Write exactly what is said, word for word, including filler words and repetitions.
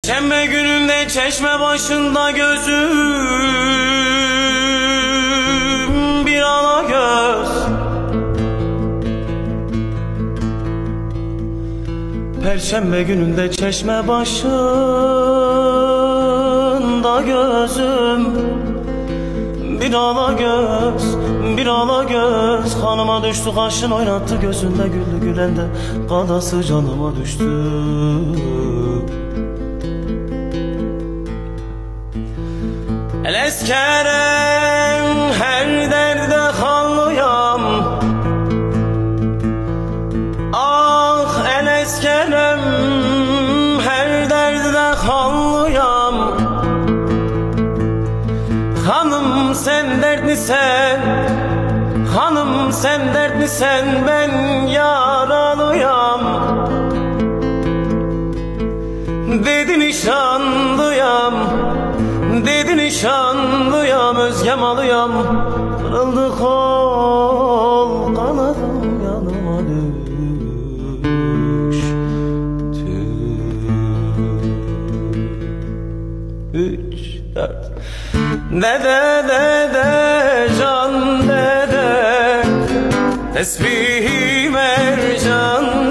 Şembe gününde çeşme başında gözüm bir ala göz. Perşembe gününde çeşme başında gözüm bir ala göz, bir ala göz. Kanıma düştü kaşın oynattı gözünde güldü gülende kadası canıma düştü. El eskerem her derde kanlıyam. Ah el eskerem her derde kanlıyam. Hanım sen dertlisen, hanım sen dertlisen, ben yaralıyam. Dedi nişanlıyam, dedi nişanlıyam, özgem alıyam. Kırıldı kol, kanadım yanıma düştü. Üç, dört. Dede dede can dede, tesbih mercan